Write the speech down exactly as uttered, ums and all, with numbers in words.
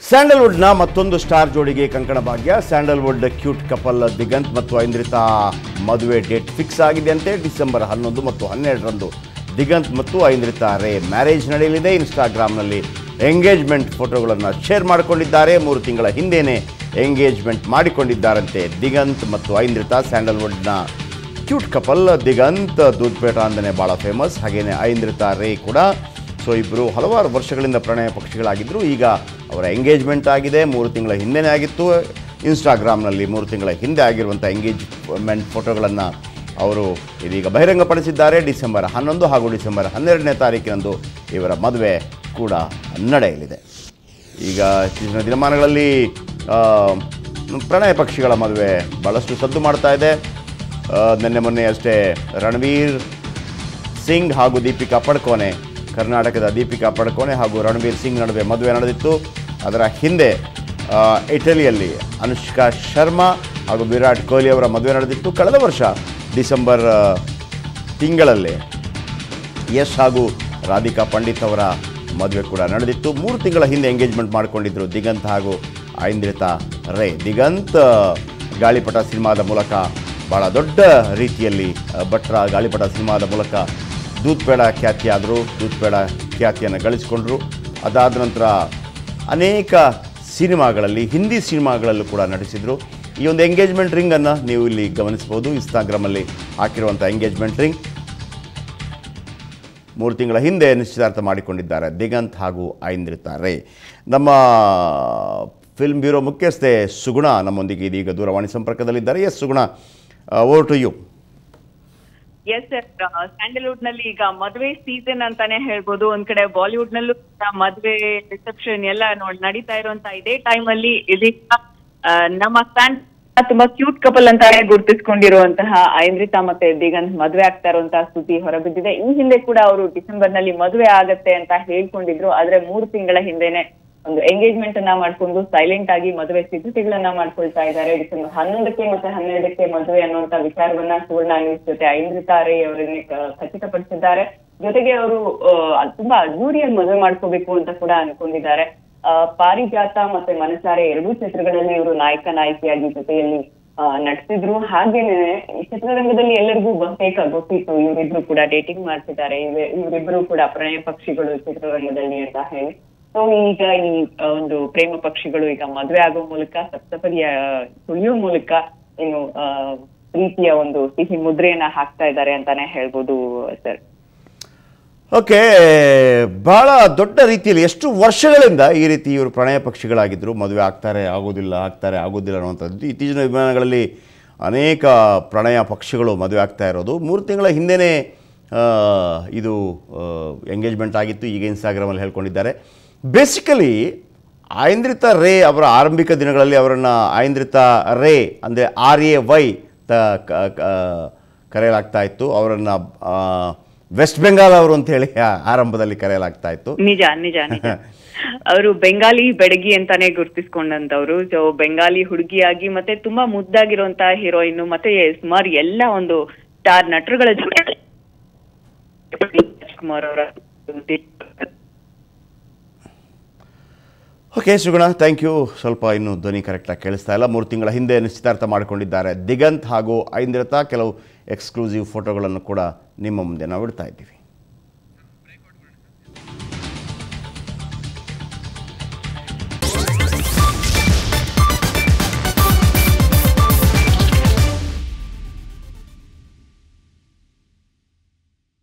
ಸ್ಯಾಂಡಲ್ವುಡ್ನ ಮತ್ತೊಂದು ಸ್ಟಾರ್ ಜೋಡಿಗೆ ಕಂಕಣ ಭಾಗ್ಯ. Sandalwood cute couple Diganth ಮತ್ತು ಐಂದ್ರಿತಾ ಮದುವೆ ಡೇಟ್ ಫಿಕ್ಸ್ ಆಗಿದೆ ಅಂತೆ. ಡಿಸೆಂಬರ್ ಹನ್ನೊಂದು ಮತ್ತು ಹನ್ನೆರಡರಂದು ದಿಗಂತ್ ಮತ್ತು ಐಂದ್ರಿತಾ ರೇ ಮ್ಯಾರೇಜ್ ನಡೆಯಲಿದೆ. ಇನ್ಸ್ಟಾಗ್ರಾಮ್ನಲ್ಲಿ ಎಂಗೇಜ್ಮೆಂಟ್ ಫೋಟೋಗಳನ್ನು ಶೇರ್ ಮಾಡಿಕೊಂಡಿದ್ದಾರೆ. ಮೂರು ತಿಂಗಳ ಹಿಂದೆಯೇ ಎಂಗೇಜ್ಮೆಂಟ್ ಮಾಡಿಕೊಂಡಿದ್ದಾರಂತೆ ದಿಗಂತ್ ಮತ್ತು ಐಂದ್ರಿತಾ. ಸ್ಯಾಂಡಲ್ವುಡ್ನ ಕ್ಯೂಟ್ ಕಪಲ್. ದಿಗಂತ್ ದೂದ್ಪೇಟ ಅಂದನೆ ಭಾಳ ಫೇಮಸ್, ಹಾಗೆಯೇ ಐಂದ್ರಿತಾ ರೇ ಕೂಡ. ಸೊ ಇಬ್ಬರು ಹಲವಾರು ವರ್ಷಗಳಿಂದ ಪ್ರಣಯ ಪಕ್ಷಿಗಳಾಗಿದ್ದರು. ಈಗ ಅವರ ಎಂಗೇಜ್ಮೆಂಟ್ ಆಗಿದೆ. ಮೂರು ತಿಂಗಳ ಹಿಂದೆಯೇ ಆಗಿತ್ತು. ಇನ್ಸ್ಟಾಗ್ರಾಮ್ನಲ್ಲಿ ಮೂರು ತಿಂಗಳ ಹಿಂದೆ ಆಗಿರುವಂಥ ಎಂಗೇಜ್ಮೆಂಟ್ ಫೋಟೋಗಳನ್ನು ಅವರು ಇದೀಗ ಬಹಿರಂಗಪಡಿಸಿದ್ದಾರೆ. ಡಿಸೆಂಬರ್ ಹನ್ನೊಂದು ಹಾಗೂ ಡಿಸೆಂಬರ್ ಹನ್ನೆರಡನೇ ತಾರೀಕಿನಂದು ಇವರ ಮದುವೆ ಕೂಡ ನಡೆಯಲಿದೆ. ಈಗ ಇತ್ತೀಚಿನ ದಿನಮಾನಗಳಲ್ಲಿ ಪ್ರಣಯ ಪಕ್ಷಿಗಳ ಮದುವೆ ಭಾಳಷ್ಟು ಸದ್ದು ಮಾಡ್ತಾ ಇದೆ. ನಿನ್ನೆ ಮೊನ್ನೆ ಅಷ್ಟೇ ರಣವೀರ್ ಸಿಂಗ್ ಹಾಗೂ ದೀಪಿಕಾ ಪಡುಕೋನೆ, ಕರ್ನಾಟಕದ ದೀಪಿಕಾ ಪಡುಕೋನೆ ಹಾಗೂ ರಣವೀರ್ ಸಿಂಗ್ ನಡುವೆ ಮದುವೆ ನಡೆದಿತ್ತು. ಅದರ ಹಿಂದೆ ಇಟಲಿಯಲ್ಲಿ ಅನುಷ್ಕಾ ಶರ್ಮಾ ಹಾಗೂ ವಿರಾಟ್ ಕೊಹ್ಲಿ ಅವರ ಮದುವೆ ನಡೆದಿತ್ತು. ಕಳೆದ ವರ್ಷ ಡಿಸೆಂಬರ್ ತಿಂಗಳಲ್ಲಿ ಯಶ್ ಹಾಗೂ ರಾಧಿಕಾ ಪಂಡಿತ್ ಅವರ ಮದುವೆ ಕೂಡ ನಡೆದಿತ್ತು. ಮೂರು ತಿಂಗಳ ಹಿಂದೆ ಎಂಗೇಜ್ಮೆಂಟ್ ಮಾಡಿಕೊಂಡಿದ್ದರು ದಿಗಂತ್ ಹಾಗೂ ಐಂದ್ರಿತಾ ರೇ. ದಿಗಂತ್ ಗಾಳಿಪಟ ಸಿನಿಮಾದ ಮೂಲಕ ಭಾಳ ದೊಡ್ಡ ರೀತಿಯಲ್ಲಿ ಭಟ್ರ ಗಾಳಿಪಟ ಸಿನಿಮಾದ ಮೂಲಕ ದೂದ್ಪೇಡ ಖ್ಯಾತಿಯಾದರು. ದೂದ್ಪೇಡ ಖ್ಯಾತಿಯನ್ನು ಗಳಿಸಿಕೊಂಡರು. ಅದಾದ ನಂತರ ಅನೇಕ ಸಿನಿಮಾಗಳಲ್ಲಿ, ಹಿಂದಿ ಸಿನಿಮಾಗಳಲ್ಲೂ ಕೂಡ ನಟಿಸಿದರು. ಈ ಒಂದು ಎಂಗೇಜ್ಮೆಂಟ್ ರಿಂಗನ್ನು ನೀವು ಇಲ್ಲಿ ಗಮನಿಸ್ಬೋದು. ಇನ್ಸ್ಟಾಗ್ರಾಮಲ್ಲಿ ಹಾಕಿರುವಂಥ ಎಂಗೇಜ್ಮೆಂಟ್ ರಿಂಗ್ ಮೂರು ತಿಂಗಳ ಹಿಂದೆ ನಿಶ್ಚಿತಾರ್ಥ ಮಾಡಿಕೊಂಡಿದ್ದಾರೆ ದಿಗಂತ್ ಹಾಗೂ ಐಂದ್ರಿತಾ ರೇ. ನಮ್ಮ ಫಿಲ್ಮ್ ಬ್ಯೂರೋ ಮುಖ್ಯಸ್ಥೆ ಸುಗುಣ ನಮ್ಮೊಂದಿಗೆ ಇದೀಗ ದೂರವಾಣಿ ಸಂಪರ್ಕದಲ್ಲಿದ್ದಾರೆ. Yes Suguna, over to you. Yes sir, Sandalwood ನಲ್ಲಿ ಈಗ ಮದುವೆ ಸೀಸನ್ ಅಂತಾನೆ ಹೇಳ್ಬೋದು. ಒಂದ್ ಕಡೆ ಬಾಲಿವುಡ್ ನಲ್ಲೂ ಮದುವೆ ರಿಸೆಪ್ಷನ್ ಎಲ್ಲ ನೋಡಿ ನಡೀತಾ ಇರುವಂತ ಇದೇ ಟೈಮ್ ಅಲ್ಲಿ ಇದೀಗ ನಮ್ಮ ಸ್ಟ್ಯಾಂಡ್ ತುಂಬಾ ಕ್ಯೂಟ್ ಕಪಲ್ ಅಂತಾನೆ ಗುರುತಿಸ್ಕೊಂಡಿರುವಂತಹ ಐಂದ್ರಿತಾ ಮತ್ತೆ ದಿಗಂತ್ ಮದುವೆ ಆಗ್ತಾ ಇರುವಂತಹ ಸುದ್ದಿ ಹೊರಬಿದ್ದಿದೆ. ಈ ಹಿಂದೆ ಕೂಡ ಅವರು ಡಿಸೆಂಬರ್ ನಲ್ಲಿ ಮದುವೆ ಆಗತ್ತೆ ಅಂತ ಹೇಳ್ಕೊಂಡಿದ್ರು. ಆದ್ರೆ ಮೂರು ತಿಂಗಳ ಹಿಂದೆನೆ ಒಂದು ಎಂಗೇಜ್ಮೆಂಟ್ ಅನ್ನ ಮಾಡ್ಕೊಂಡು ಸೈಲೆಂಟ್ ಆಗಿ ಮದುವೆ ಸಿದ್ಧತೆಗಳನ್ನ ಮಾಡ್ಕೊಳ್ತಾ ಇದ್ದಾರೆ. ಡಿಸೆಂಬರ್ ಹನ್ನೊಂದಕ್ಕೆ ಮತ್ತೆ ಹನ್ನೆರಡಕ್ಕೆ ಮದುವೆ ಅನ್ನುವಂತ ವಿಚಾರವನ್ನ ಸುವರ್ಣ ನ್ಯೂಸ್ ಜೊತೆ ಐಂದ್ರಿತಾ ರೇ ಅವರನ್ನೇ ಖಚಿತಪಡಿಸಿದ್ದಾರೆ. ಜೊತೆಗೆ ಅವರು ತುಂಬಾ ಅದ್ದೂರಿಯಾಗಿ ಮದುವೆ ಮಾಡ್ಕೋಬೇಕು ಅಂತ ಕೂಡ ಅನ್ಕೊಂಡಿದ್ದಾರೆ. ಪಾರಿಜಾತ ಮತ್ತೆ ಮನಸಾರೆ ಎರಡೂ ಚಿತ್ರಗಳಲ್ಲಿ ಇವರು ನಾಯಕ ನಾಯಕಿಯಾಗಿ ಜೊತೆಯಲ್ಲಿ ನಟಿಸಿದ್ರು. ಹಾಗೇನೆ ಚಿತ್ರರಂಗದಲ್ಲಿ ಎಲ್ಲರಿಗೂ ಬಹುತೇಕ ಗೊತ್ತಿತ್ತು ಇವರಿಬ್ರು ಕೂಡ ಡೇಟಿಂಗ್ ಮಾಡ್ತಿದ್ದಾರೆ, ಇವರಿಬ್ರು ಕೂಡ ಪ್ರಣಯ ಪಕ್ಷಿಗಳು ಚಿತ್ರರಂಗದಲ್ಲಿ ಅಂತ ಹೇಳಿ. ಸೊ ಈಗ ಈ ಒಂದು ಪ್ರೇಮ ಪಕ್ಷಿಗಳು ಈಗ ಮದುವೆ ಆಗೋ ಮೂಲಕ ಸಪ್ತಪದಿಯ ತುಳಿಯೋ ಮೂಲಕ ಏನು ಆ ಪ್ರೀತಿಯ ಒಂದು ಸಿಹಿ ಮುದ್ರೆಯನ್ನ ಹಾಕ್ತಾ ಇದ್ದಾರೆ ಅಂತಾನೆ ಹೇಳ್ಬೋದು ಸರ್. ಓಕೆ, ಭಾಳ ದೊಡ್ಡ ರೀತಿಯಲ್ಲಿ ಎಷ್ಟು ವರ್ಷಗಳಿಂದ ಈ ರೀತಿ ಇವರು ಪ್ರಣಯ ಪಕ್ಷಿಗಳಾಗಿದ್ದರು. ಮದುವೆ ಆಗ್ತಾರೆ ಆಗೋದಿಲ್ಲ, ಆಗ್ತಾರೆ ಆಗೋದಿಲ್ಲ ಅನ್ನುವಂಥದ್ದು. ಇತ್ತೀಚಿನ ವಿಮಾನಗಳಲ್ಲಿ ಅನೇಕ ಪ್ರಣಯ ಪಕ್ಷಿಗಳು ಮದುವೆ ಆಗ್ತಾ ಇರೋದು. ಮೂರು ತಿಂಗಳ ಹಿಂದೆಯೇ ಇದು ಎಂಗೇಜ್ಮೆಂಟ್ ಆಗಿತ್ತು. ಈಗ ಇನ್ಸ್ಟಾಗ್ರಾಮಲ್ಲಿ ಹೇಳ್ಕೊಂಡಿದ್ದಾರೆ. ಬೇಸಿಕಲಿ ಐಂದ್ರಿತಾ ರೇ ಅವರ ಆರಂಭಿಕ ದಿನಗಳಲ್ಲಿ ಅವರನ್ನು ಐಂದ್ರಿತಾ ರೇ ಅಂದರೆ ಆರ್ ಎ ವೈ ತ ಕರೆಯಲಾಗ್ತಾ ಇತ್ತು. ಅವರನ್ನು ವೆಸ್ಟ್ ಬೆಂಗಾಲ್ ಅವರು ಅಂತ ಹೇಳಿ ಆರಂಭದಲ್ಲಿ ಕರೆಯಲಾಗ್ತಾ ಇತ್ತು. ನಿಜ ನಿಜ ನಿಜ ಅವರು ಬೆಂಗಾಲಿ ಬೆಡಗಿ ಅಂತಾನೆ ಗುರ್ತಿಸ್ಕೊಂಡಂತವ್ರು. ಸೊ ಬೆಂಗಾಲಿ ಹುಡುಗಿಯಾಗಿ ಮತ್ತೆ ತುಂಬಾ ಮುದ್ದಾಗಿರುವಂತಹ ಹೀರೋಯಿನ್ ಮತ್ತೆ ಸುಮಾರು ಎಲ್ಲ ಒಂದು ಸ್ಟಾರ್ ನಟರುಗಳ ಜೊತೆ ಕುಮಾರ್ ಅವರ. Okay Suguna, thank you. ಸ್ವಲ್ಪ ಇನ್ನೂ ಧ್ವನಿ ಕರೆಕ್ಟಾಗಿ ಕೇಳಿಸ್ತಾ ಇಲ್ಲ. ಮೂರು ತಿಂಗಳ ಹಿಂದೆ ನಿಶ್ಚಿತಾರ್ಥ ಮಾಡಿಕೊಂಡಿದ್ದಾರೆ ದಿಗಂತ್ ಹಾಗೂ ಐಂದ್ರಿತಾ. ಕೆಲವು ಎಕ್ಸ್ಕ್ಲೂಸಿವ್ ಫೋಟೋಗಳನ್ನು ಕೂಡ ನಿಮ್ಮ ಮುಂದೆ ನಾವು ಇಡ್ತಾ ಇದ್ದೀವಿ.